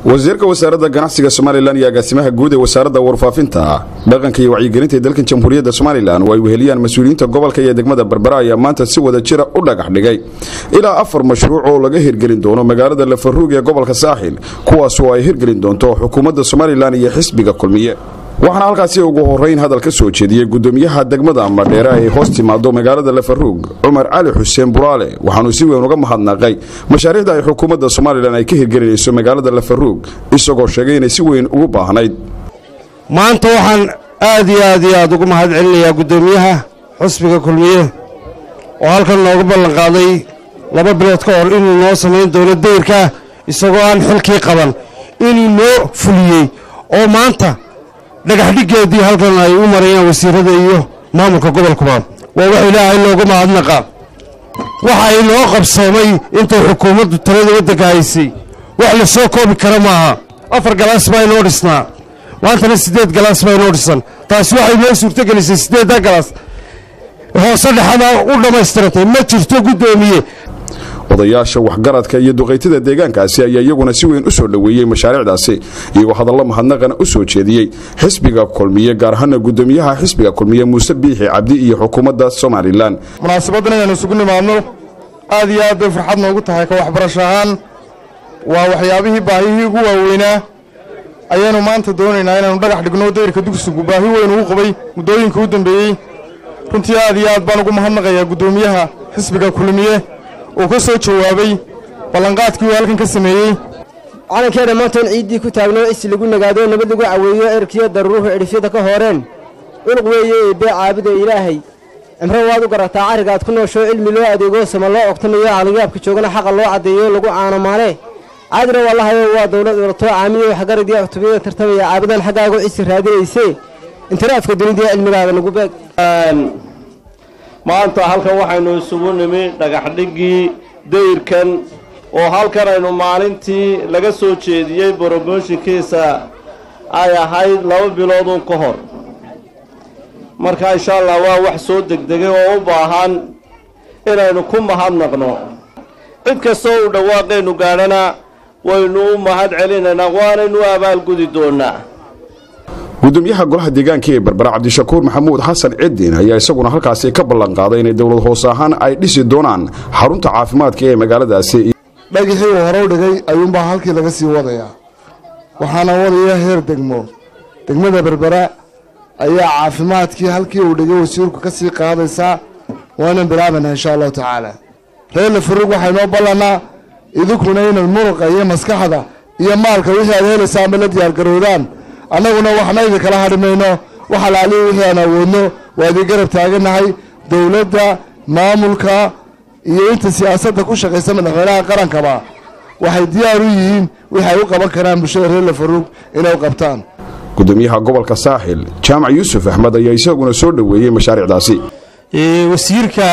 wasiirka wasaaradda ganacsiga Soomaaliland iyo agaasimaha guud ee wasaaradda warfaafinta dhaqanka iyo wacyigelinta dalka Jamhuuriyadda Soomaaliland oo ay weheliyaan mas'uuliyiinta gobolka iyo degmada Berbera ayaa maanta si wada jir u dhagax dhigay ilaa 4 mashruuc oo laga hirgelin doono magaalada Lafaruug ee gobolka Saaxil kuwaas oo ay hirgelin doonto xukuumadda Soomaaliland iyo xisbiga kulmiye waxaana halkaasi ugu horeyn hadal ka soo jeediyay gudoomiyaha degmada Madheera ee hoos timaado magaalada Lafaruug Umar Ali Xuseen Buraale waxaanu si weyn uga mahadnaqay mashaariicda ay xukuumadda Soomaaliland ay ka hirgelinayso magaalada Lafaruug isagoo sheegay inay si weyn ugu baahnayd maanta waxaan aad ugu mahadcelinayaa gudoomiyaha xisbiga kulmiye oo halkan nooga ballan qaaday 2 bilood ka hor inuu noo sameeyo dawlad deyrka isagoo aan xilkii qaban inuu noo fuliyay oo maanta dhagax dhigeedii halkan ay u marayaan wasiirada iyo maamulka gobolka waa wax Ilaahay loogu mahadnaqa waxa ay loo qabsoomay inta xukuumaddu talada waddanka haysay wax la soo koobi kara maaha 4 galaas baa inoo dhisnaa maantana 8 galaas baa inoo dhisan taasi waxay noo suurtagelisay 8 galaas hoose dhaxada u dhamaystirtay ma jirto gudoomiye odayaasha waxgaradka iyo duqeytida deegaankaasi ayaa iyaguna si weyn u soo dhaweeyay mashaariicdaasi iyagoo hadallo mahadnaqana u soo jeediyay xisbiga kulmiye gaar ahaan gudoomiyaha xisbiga kulmiye Muuse Biixi Cabdi iyo xukuumadda Soomaaliland munaasabadan aynu isugu nimaadno aad iyo aad farxad noogu tahay ka waxbarasho ahaan waa waxyaabihii baahiyihii ugu waaweynaa ayaynu maanta doonaynaa inaanu dhagax dhigno deyrka dugsigu baahi weyn ugu qabay muddooyinka u dambeeyay runtii aad iyo aad baan ugu mahadnaqayaa gudoomiyaha xisbiga kulmiye oo ka soo jawaabay ballanqaadkii uu halkan ka sameeyay calankeena maanta ciidii ku taagno is lagu nagaado nabad lagu caweeyo erkiyo daruuruhu cirifyada ka horeen unuq weeye bee caabida ilaahay amro waad u garataa arigaad ku noosho cilmi loo adeego sama loo ogtanayo calayaabka joogana xaq loo cadeeyo lagu caano maale caadina wallahi waa dawlad walato caamiyo wax garid iyo cutubiyada tartamaya caabidan xagaagu is raadinaysay intiraafka dunida cilmigaada lagu beeg maanta halkan waxaynu isugu nimi dhagax dhigii deyrkan oo halkan aynu maalintii laga soo jeediyay promotionkiisa ay ahayd 2 bilood ka hor marka insha Allah waa wax soo degdegay oo u baahan inaynu ku mahadnaqno cid kastoo u dhawaaqaynu gaarana waynu u mahad celinaynaa waanaynu abaal gudi doonaa gudoomiyaha golaha deegaanka ee Berbera Cabdishakuur Maxamuud Xasan Ciidin ayaa isaguna halkaasi ka ballan qaaday in dawlad hoos ahaan ay dhisi doonaan xarunta caafimaadka ee magaaladaasi dhagixii hore u dhigay ayuunbaa halkii laga sii wadayaa waxaana wadaya heer degmada Berbera ayaa caafimaadkii halkii uu dhigay wasiirku ka sii qaadaysaa waana bilaabanaa insha Allah tacaala reer Lafaruug waxay noo ballanaa idinkuna inay muruqa iyo maskaxda iyo maalka wixii aad helaysaan la diyaar garoodaan annaguna waxna idin kala hadhimayno waxa la aliyo wixii aan awoodno waa idin garab taaganahay dawladda maamulka iyo inta siyaasadda ku shaqeysa madaxweynaha qarankaba waxay diyaar u yihiin wixii ay u qaban karaan bulshada reer Lafaruug inay qabtaan gudoomiyaha gobolka Saaxil Jaamac Yuusuf Ahmed ayaa isaguna soo dhaweeyay mashaariicdaasi wasiirka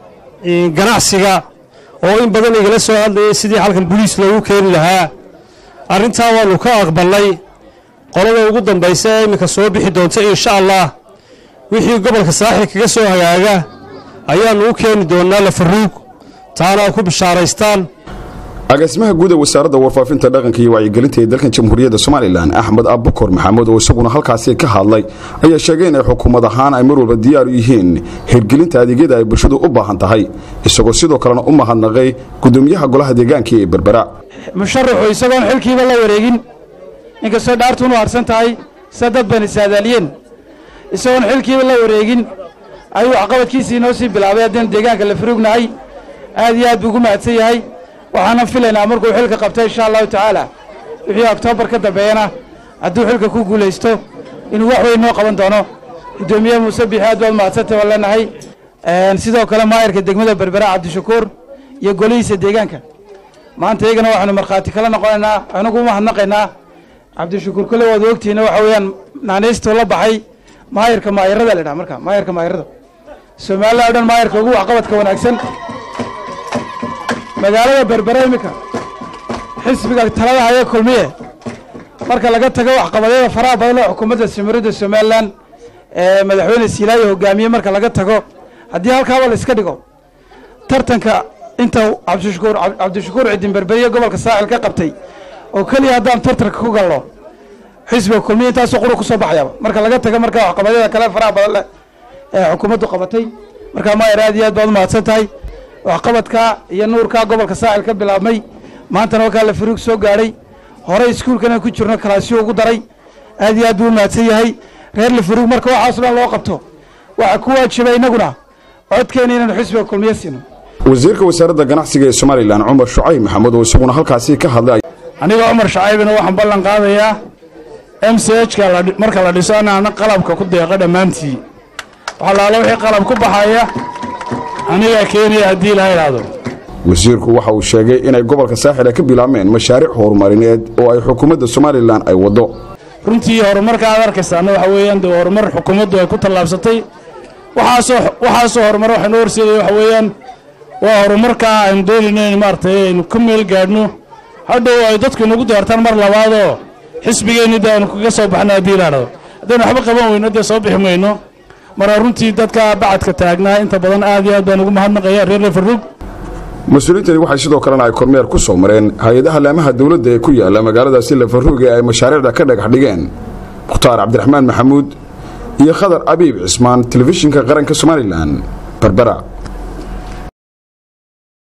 ganacsiga oo in badan igala soo hadlayay sidii halkan booliis loogu keeni lahaa arintaa waanu ka aqbalnay qolada ugu dambaysa imika soo bixi doonta insha Allah wixii gobolka Saaxil kaga soo hagaaga ayaanu u keeni doonaa Lafaruug taana ku bishaaraystaan agaasimaha guud ee wasaaradda warfaafinta dhaqanka iyo wacyigelinta ee dalka Jamhuuriyadda Soomaaliland Axmed Abukar Maxamuud oo isaguna halkaasi ka hadlay ayaa sheegay in xukuumad ahaan ay mar walba diyaar u yihiin hirgelinta adeegyada ay bulshadu u baahan tahay isagoo sidoo kalena u mahadnaqay gudoomiyaha golaha deegaanka ee Berbera musharaxu isagoon xilkiiba la wareegin inkastoo dhaartuunu harsan tahay sadad bani saadaaliyeen isagoon xilkiiba la wareegin ayuu caqabadkiisii noo sii bilaabay haddaan deegaanka Lafaruugnahay aad iyo aad buu ugu mahadsan yahay waxaana filaynaa markuu xilka qabto insha Allah tacaala wixii October ka dambeeyana hadduu xilka ku guuleysto inuu wax weyn noo qaban doono gudoomiyaha Muuse Biixi aad baad mahadsantahay wallaahi sidoo kale maayirka degmada Berbera Cabdishakuur iyo golihiisa deegaanka maanta iyagana waxaanu markhaati kala noqonaynaa anagu u mahadnaqaynaa Cabdishakuur kale waad ogtiina waxa weeyaan naanaysto la baxay maayirka maayirada la dhaha marka maayirka maayirada Soomaaliland dhan maayirka ugu waxqabadka wanaagsan magaalada Berbera imika xisbiga talada haya kulmiye marka laga tago waxqabadeeda faraha badan oo xukuumadda Soomaaliland Soomaaliland madaxweyne Silaayo hogaamiye marka laga tago haddii halkaaba la iska dhigo tartanka inta Cabdishakuur Ciidin Berberiya gobolka Saaxil ka qabtay oo keliya haddaan tartarka ku galno xisbiga kulmiye intaasoo qura ku soo baxayaba marka laga taga markaa waxqabadyada kale faraha badan leh ee xukuumaddu qabatay markaa maayer aad iyo aad baad u mahadsan tahay waxqabadka iyo nuurka gobolka saaxil ka bilaabmay maantana wakaa la faruug soo gaadhay horey iskuulkana ku jirno kalaasyo ugu daray aad iyo aad buu u mahadsan yahay reer la faruug marka waxaasoo dhan loo qabto waxaa ku waajibay innaguna codkeena inaanu xisbiga kulmiye siino wasiirka wasaaradda ganacsiga ee Soomaaliland Cumar Shucayb Maxamed oo isaguna halkaasi ka hadlay aniga Cumar Shucaybna waxaan ballan qaadayaa MCH-ka marka la dhiso ana qalabka ku deeqa dhamaantii waxa la wixii qalab ku baxaya aniga Kenya hadii la yiraahdo wasiirku waxa uu sheegay inay gobolka saaxil ka bilaabmeen mashaariic horumarineed oo ay xukuumadda Soomaaliland ay wado runtii horumarka aad arkaysan waxa weeyaan horumar xukuumaddu ay ku tallaabsatay waxaasoo horumar waxa noo horseeday waxa weeyaan waa horumarka aan doonayno maartay in ku meel gaadhno hadhow ay dadku nagu doortaan mar labaad oo xisbigeena daan kaga soo baxnaa diilaano hadana waxba qaban weyno dee soo bixi mayno mara runtii dadka bacadka taagnaa inta badan aad iyo aad baan ugu mahadnaqayaa reer Faruug mas'uuliyiintani waxay sidoo kale ay kormeer ku soo mareen hay'adaha laamaha dawladda ee ku yaala magaalada Sila Faruug ee ay mashaariicda ka dhagax dhigeen Mukhtaar Cabdiraxmaan Maxamuud iyo Khadar Abiib Cismaan telefishinka qaranka Soomaaliland Berbera